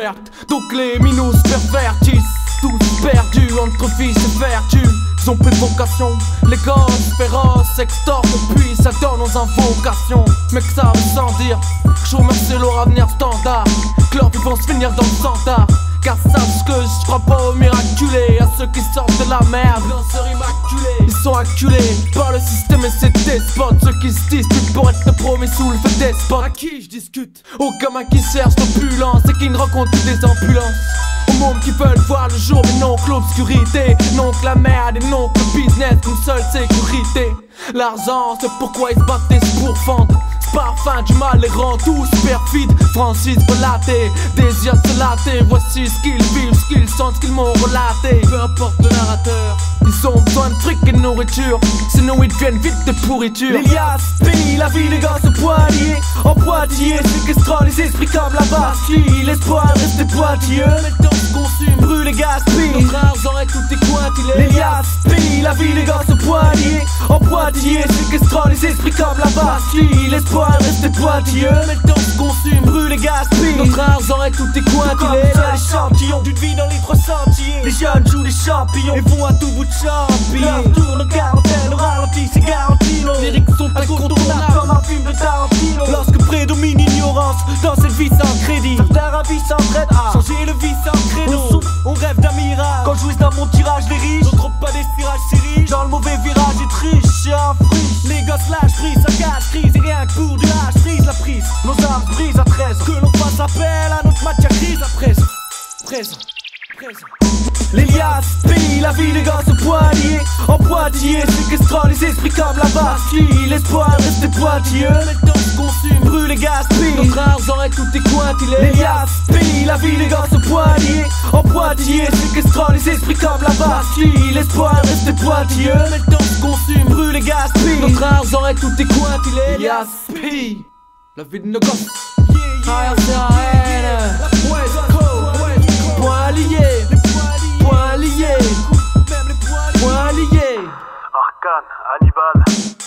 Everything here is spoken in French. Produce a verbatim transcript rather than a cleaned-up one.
ouverte, donc les minous pervertissent. Tous perdus entre vice et vertu. Ils ont plus de vocation, les gosses féroces extorquent puis ça donne aux invocations. Mais que ça veut sans dire que chômeur c'est leur avenir standard, que leurs vies vont se finir dans le standard. Car sache que je crois pas aux miraculés, à ceux qui sortent de la merde, lanceurs immaculés. Ils sont acculés par le système et ses despotes, ceux qui se disputent pour être promis sous le feu des spots. À qui je discute? Aux gamins qui cherchent l'opulence et qui ne rencontrent que des ambulances. Aux mômes qui veulent voir le jour mais non que l'obscurité, non que la merde et non que le business, une seule sécurité. L'argent c'est pourquoi ils se battent pour fendre. Parfum du mal les rend tous perfides. Francis relaté, désir de se latter. Voici ce qu'ils vivent, ce qu'ils sentent, ce qu'ils m'ont relaté. Peu importe le narrateur, ils ont besoin de trucs et de nourriture, sinon ils deviennent vite des pourritures. L'Elias, pays, la vie des gosses au poignet. En Poitiers, séquestrant les esprits comme la Bastille. L'espoir reste des pointilleux, mais le temps se consume, brûle et gaspille. Notre argent est tout est cointillé. L'Elias, pays, la vie des gosses au poignet. En Poitiers, séquestrant les esprits comme la Bastille. L'espoir reste pointilleux, mais le temps se consume, brûle et gaspille. Notre argent est tout est cointillé. L'échantillon d'une vie dans les trois sentiers. Les jeunes jouent les champions et vont à tout bout de champ. Leur tourne en quarantaine, au ralenti c'est Garantino. Les lyrics sont incontournables comme un film de Tarantino. Lorsque prédomine ignorance dans cette vie sans crédit, certains ravis s'entraident à changer le vie sans créneau. On rêve d'un mirage, quand jouissent dans mon tirage les riches. On trompe pas des tirages c'est riche, dans le mauvais virage et triche, en friche. Les gosses lâchent prise, ça cache crise et rien que pour du lâche prise la prise. Nos armes brisent à treize, que l'on fasse appel à notre matière grise à présent. Présent, présent. L'Elias, pays, la vie des gosses au poignet. En Poitiers, séquestrant les esprits comme la Bastille. L'espoir reste pointilleux, mais le temps se consume, brûle et gaspille. Notre argent est tout est cointillé. L'Elias, pays, la vie des gosses au poignet. En Poitiers, séquestrant les esprits comme la Bastille. L'espoir reste pointilleux, mais le temps se consume, brûle et gaspille. Notre argent est tout est cointillé. L'Elias, pays, la vie de nos gosses. A R C A N, West Coast, point lié. Point lié, point lié. Arcane, Hannibal.